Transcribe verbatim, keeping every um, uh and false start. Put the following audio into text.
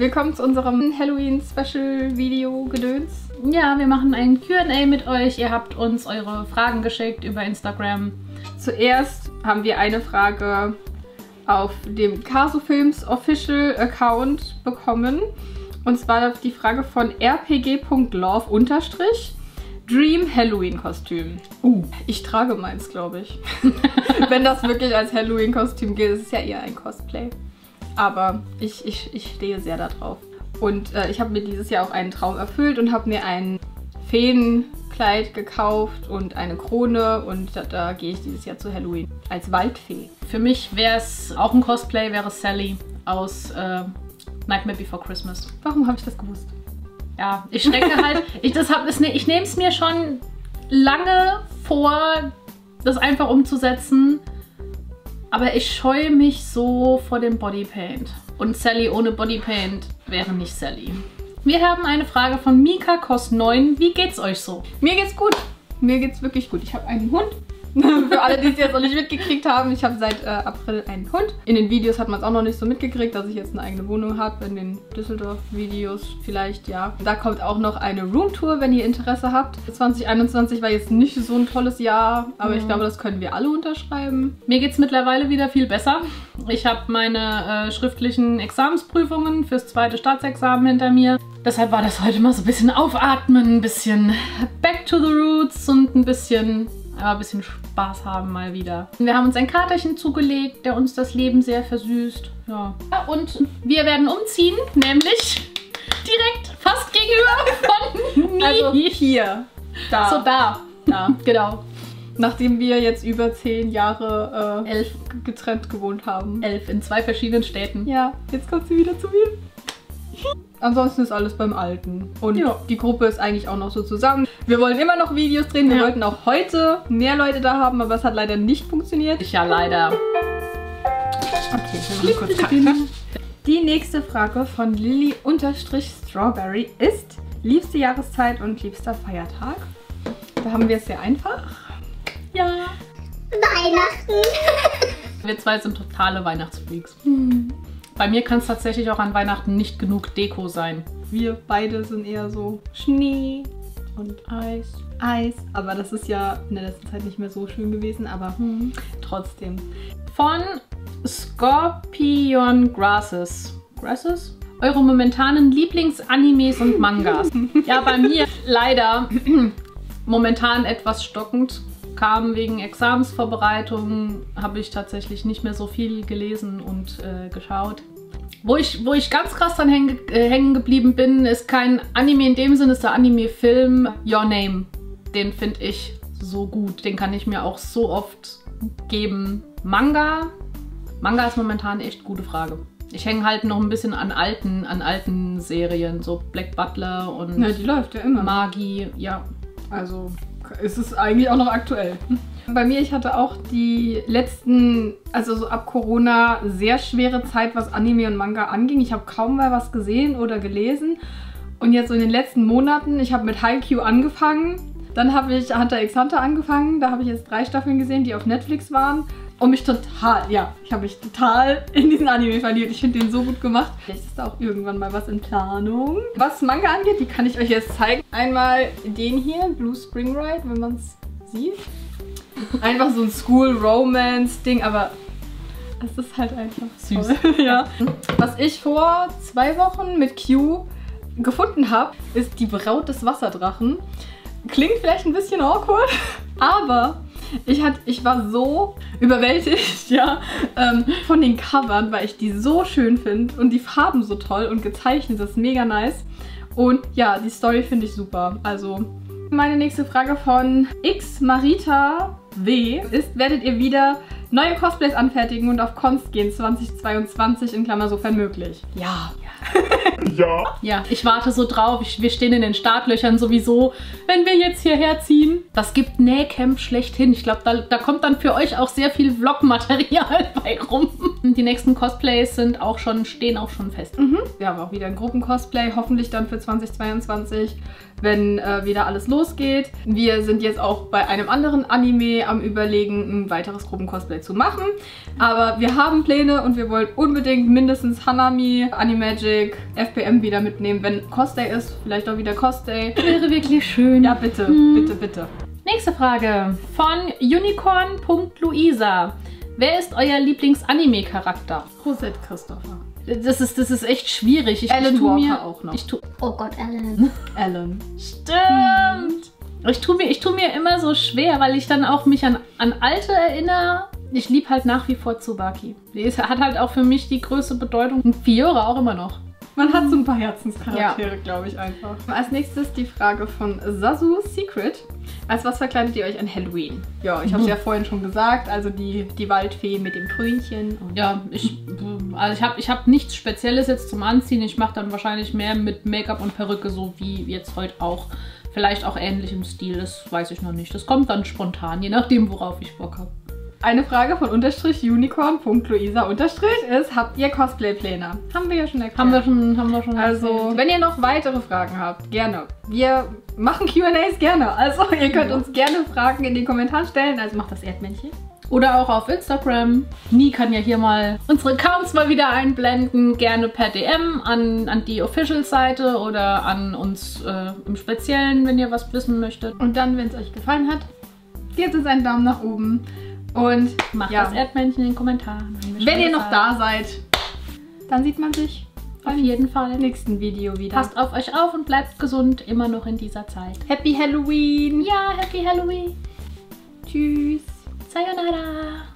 willkommen zu unserem Halloween-Special-Video-Gedöns. Ja, wir machen ein Q and A mit euch. Ihr habt uns eure Fragen geschickt über Instagram. Zuerst haben wir eine Frage auf dem Casofilms Official Account bekommen. Und zwar die Frage von r p g punkt love unterstrich Dream Halloween-Kostüm. Uh, ich trage meins, glaube ich. Wenn das wirklich als Halloween-Kostüm geht, ist es ja eher ein Cosplay. Aber ich, ich, ich stehe sehr darauf. Und äh, ich habe mir dieses Jahr auch einen Traum erfüllt und habe mir ein Feenkleid gekauft und eine Krone. Und da, da gehe ich dieses Jahr zu Halloween als Waldfee. Für mich wäre es auch ein Cosplay, wäre Sally aus äh, Nightmare Before Christmas. Warum habe ich das gewusst? Ja, ich schrecke halt, ich, das hab, ich nehme es mir schon lange vor, das einfach umzusetzen, aber ich scheue mich so vor dem Bodypaint. Und Sally ohne Bodypaint wäre nicht Sally. Wir haben eine Frage von Mika Kos neun. Wie geht's euch so? Mir geht's gut. Mir geht's wirklich gut. Ich habe einen Hund. Für alle, die es jetzt noch nicht mitgekriegt haben, ich habe seit äh, April einen Hund. In den Videos hat man es auch noch nicht so mitgekriegt, dass ich jetzt eine eigene Wohnung habe. In den Düsseldorf-Videos vielleicht, ja. Da kommt auch noch eine Roomtour, wenn ihr Interesse habt. zwanzig einundzwanzig war jetzt nicht so ein tolles Jahr, aber mhm. ich glaube, das können wir alle unterschreiben. Mir geht es mittlerweile wieder viel besser. Ich habe meine äh, schriftlichen Examensprüfungen fürs zweite Staatsexamen hinter mir. Deshalb war das heute mal so ein bisschen aufatmen, ein bisschen back to the roots und ein bisschen... aber ein bisschen Spaß haben mal wieder. Wir haben uns ein Katerchen zugelegt, der uns das Leben sehr versüßt. Ja. Und wir werden umziehen, nämlich direkt fast gegenüber von mir. Also hier. Da. So da. Da, genau. Nachdem wir jetzt über zehn Jahre äh, elf getrennt gewohnt haben. Elf in zwei verschiedenen Städten. Ja, jetzt kommt sie wieder zu mir. Ansonsten ist alles beim Alten. Und ja. Die Gruppe ist eigentlich auch noch so zusammen. Wir wollen immer noch Videos drehen. Wir ja. wollten auch heute mehr Leute da haben, aber es hat leider nicht funktioniert. Ich ja leider. Okay, wir müssen kurz cutten. Die nächste Frage von Lilly-Strawberry ist liebste Jahreszeit und liebster Feiertag. Da haben wir es sehr einfach. Ja. Weihnachten. Wir zwei sind totale Weihnachtsfreaks. Hm. Bei mir kann es tatsächlich auch an Weihnachten nicht genug Deko sein. Wir beide sind eher so Schnee und Eis. Eis. Aber das ist ja in der letzten Zeit nicht mehr so schön gewesen, aber hm, trotzdem. Von Scorpion Grasses. Grasses? Eure momentanen Lieblingsanimes und Mangas. Ja, bei mir leider momentan etwas stockend. Kam wegen Examensvorbereitungen, habe ich tatsächlich nicht mehr so viel gelesen und äh, geschaut. Wo ich, wo ich ganz krass dran hängen, äh, hängen geblieben bin, ist kein Anime in dem Sinne, ist der Anime-Film Your Name. Den finde ich so gut. Den kann ich mir auch so oft geben. Manga? Manga ist momentan echt eine gute Frage. Ich hänge halt noch ein bisschen an alten, an alten Serien, so Black Butler und ja, die läuft ja immer. Magi, ja. Also ist es eigentlich auch noch aktuell. Bei mir, ich hatte auch die letzten, also so ab Corona, sehr schwere Zeit, was Anime und Manga anging. Ich habe kaum mal was gesehen oder gelesen. Und jetzt so in den letzten Monaten, ich habe mit Haikyuu angefangen. Dann habe ich Hunter x Hunter angefangen. Da habe ich jetzt drei Staffeln gesehen, die auf Netflix waren. Und mich total, ja, ich habe mich total in diesen Anime verliebt. Ich finde den so gut gemacht. Vielleicht ist da auch irgendwann mal was in Planung. Was Manga angeht, die kann ich euch jetzt zeigen. Einmal den hier, Blue Spring Ride, wenn man es sieht. Einfach so ein School-Romance-Ding, aber es ist halt einfach süß. Ja. Was ich vor zwei Wochen mit Q gefunden habe, ist die Braut des Wasserdrachen. Klingt vielleicht ein bisschen awkward, aber ich, hat, ich war so überwältigt, ja, ähm, von den Covern, weil ich die so schön finde und die Farben so toll und gezeichnet, das ist mega nice. Und ja, die Story finde ich super. Also meine nächste Frage von X Marita W ist, werdet ihr wieder neue Cosplays anfertigen und auf Cons gehen zwanzig zweiundzwanzig in Klammer sofern möglich? Ja. Ja. Ja, ich warte so drauf. Ich, wir stehen in den Startlöchern sowieso, wenn wir jetzt hierher ziehen. Das gibt Nähcamp schlechthin. Ich glaube, da, da kommt dann für euch auch sehr viel Vlogmaterial bei rum. Die nächsten Cosplays sind auch schon, stehen auch schon fest. Mhm. Wir haben auch wieder ein Gruppencosplay, hoffentlich dann für zwanzig zweiundzwanzig, wenn äh, wieder alles losgeht. Wir sind jetzt auch bei einem anderen Anime am Überlegen, ein weiteres Gruppencosplay zu machen. Aber wir haben Pläne und wir wollen unbedingt mindestens Hanami, Animagic, F P M wieder mitnehmen. Wenn Cosday ist, vielleicht auch wieder Cosday. Wäre wirklich schön. Ja, bitte, Hm. bitte, bitte. Nächste Frage von unicorn.luisa. Wer ist euer Lieblings-Anime-Charakter? Rosette Christopher. Das ist, das ist echt schwierig. Ich, Alan ich tu Walker mir, auch noch. Ich tu, Oh Gott, Alan. Alan. stimmt. Ich tue mir, ich tu mir immer so schwer, weil ich dann auch mich an, an alte erinnere. Ich liebe halt nach wie vor Tsubaki. Die ist, hat halt auch für mich die größte Bedeutung. Und Fiora auch immer noch. Man hat so ein paar Herzenscharaktere, glaube ich, einfach. Als nächstes die Frage von Sasu Secret. Als was verkleidet ihr euch an Halloween? Ja, ich habe es ja vorhin schon gesagt. Also die, die Waldfee mit dem Krönchen. Und Ja, ich, also ich habe ich hab nichts Spezielles jetzt zum Anziehen. Ich mache dann wahrscheinlich mehr mit Make-up und Perücke, so wie jetzt heute auch. Vielleicht auch ähnlich im Stil, das weiß ich noch nicht. Das kommt dann spontan, je nachdem, worauf ich Bock habe. eine Frage von unterstrich unicorn.luisa unterstrich ist, habt ihr Cosplay-Pläne? Haben wir ja schon erklärt. Haben wir schon, haben wir schon Also, erzählt. wenn ihr noch weitere Fragen habt, gerne. Wir machen Q and A's gerne. Also, ihr könnt Ja. uns gerne Fragen in den Kommentaren stellen. Also, macht das Erdmännchen. Oder auch auf Instagram. Nie kann ja hier mal unsere Accounts mal wieder einblenden. Gerne per D M an, an die Official-Seite oder an uns äh, im Speziellen, wenn ihr was wissen möchtet. Und dann, wenn es euch gefallen hat, gebt uns einen Daumen nach oben. Und Macht ja, das Erdmännchen in den Kommentaren. wenn ihr noch da seid, dann sieht man sich Auf jeden Fall. im nächsten Video wieder. Passt auf euch auf und bleibt gesund, immer noch in dieser Zeit. Happy Halloween! Ja, Happy Halloween. Tschüss! Sayonara.